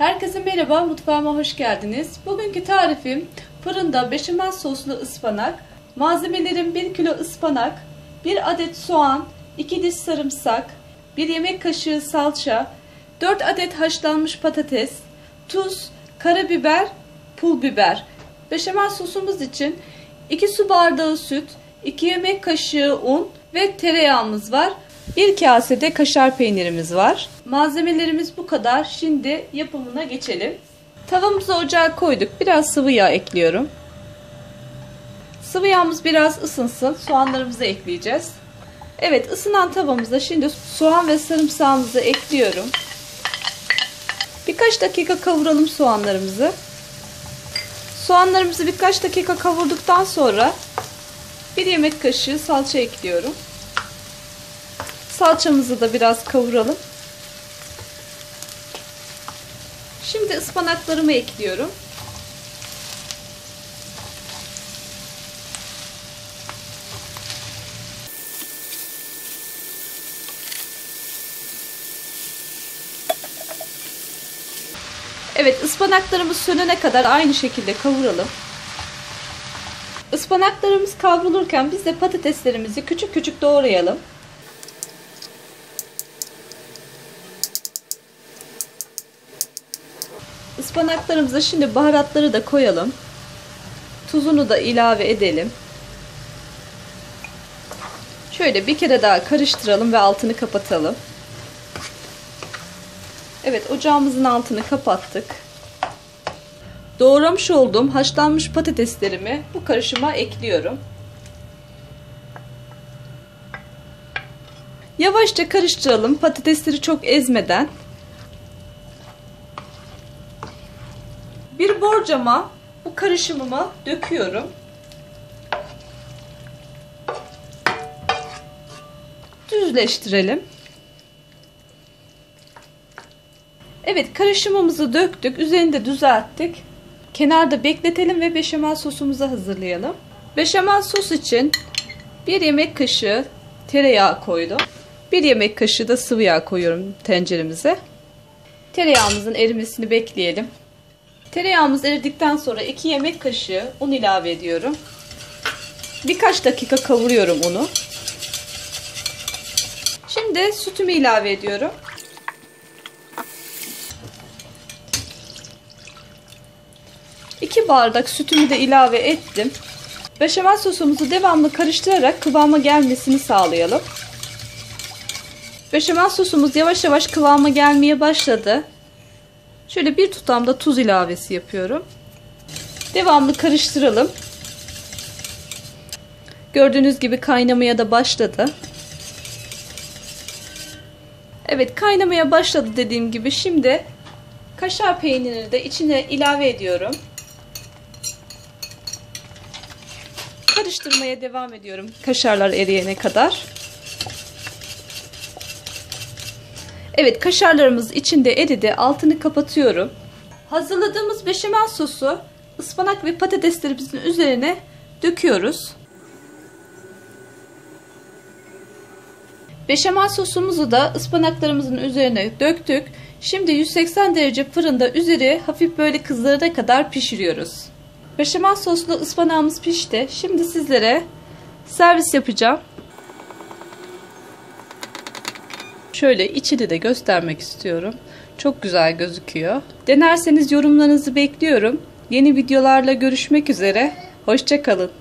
Herkese merhaba, mutfağıma hoş geldiniz. Bugünkü tarifim fırında beşamel soslu ıspanak. Malzemelerim 1 kilo ıspanak, 1 adet soğan, 2 diş sarımsak, 1 yemek kaşığı salça, 4 adet haşlanmış patates, tuz, karabiber, pul biber. Beşamel sosumuz için 2 su bardağı süt, 2 yemek kaşığı un ve tereyağımız var. 1 kasede kaşar peynirimiz var. Malzemelerimiz bu kadar. Şimdi yapımına geçelim. Tavamızı ocağa koyduk. Biraz sıvı yağ ekliyorum. Sıvı yağımız biraz ısınsın. Soğanlarımızı ekleyeceğiz. Evet, ısınan tavamıza şimdi soğan ve sarımsağımızı ekliyorum. Birkaç dakika kavuralım soğanlarımızı. Soğanlarımızı birkaç dakika kavurduktan sonra 1 yemek kaşığı salça ekliyorum. Salçamızı da biraz kavuralım. Şimdi ıspanaklarımı ekliyorum. Evet, ıspanaklarımız sönene kadar aynı şekilde kavuralım. Ispanaklarımız kavrulurken biz de patateslerimizi küçük küçük doğrayalım. Ispanaklarımıza şimdi baharatları da koyalım. Tuzunu da ilave edelim. Şöyle bir kere daha karıştıralım ve altını kapatalım. Evet, ocağımızın altını kapattık. Doğramış olduğum haşlanmış patateslerimi bu karışıma ekliyorum. Yavaşça karıştıralım, patatesleri çok ezmeden. Bir borcama bu karışımımı döküyorum. Düzleştirelim. Evet, karışımımızı döktük. Üzerini de düzelttik. Kenarda bekletelim ve beşamel sosumuzu hazırlayalım. Beşamel sos için 1 yemek kaşığı tereyağı koydum. 1 yemek kaşığı da sıvı yağ koyuyorum tenceremize. Tereyağımızın erimesini bekleyelim. Tereyağımız eridikten sonra 2 yemek kaşığı un ilave ediyorum. Birkaç dakika kavuruyorum unu. Şimdi sütümü ilave ediyorum. İki bardak sütümü de ilave ettim. Beşamel sosumuzu devamlı karıştırarak kıvama gelmesini sağlayalım. Beşamel sosumuz yavaş yavaş kıvama gelmeye başladı. Şöyle bir tutam da tuz ilavesi yapıyorum. Devamlı karıştıralım. Gördüğünüz gibi kaynamaya da başladı. Evet, kaynamaya başladı dediğim gibi. Şimdi kaşar peynirini de içine ilave ediyorum. Karıştırmaya devam ediyorum kaşarlar eriyene kadar. Evet, kaşarlarımız içinde eridi. Altını kapatıyorum. Hazırladığımız beşamel sosu ıspanak ve patateslerimizin üzerine döküyoruz. Beşamel sosumuzu da ıspanaklarımızın üzerine döktük. Şimdi 180 derece fırında üzeri hafif böyle kızarana kadar pişiriyoruz. Beşamel soslu ıspanağımız pişti. Şimdi sizlere servis yapacağım. Şöyle içini de göstermek istiyorum. Çok güzel gözüküyor. Denerseniz yorumlarınızı bekliyorum. Yeni videolarla görüşmek üzere. Hoşça kalın.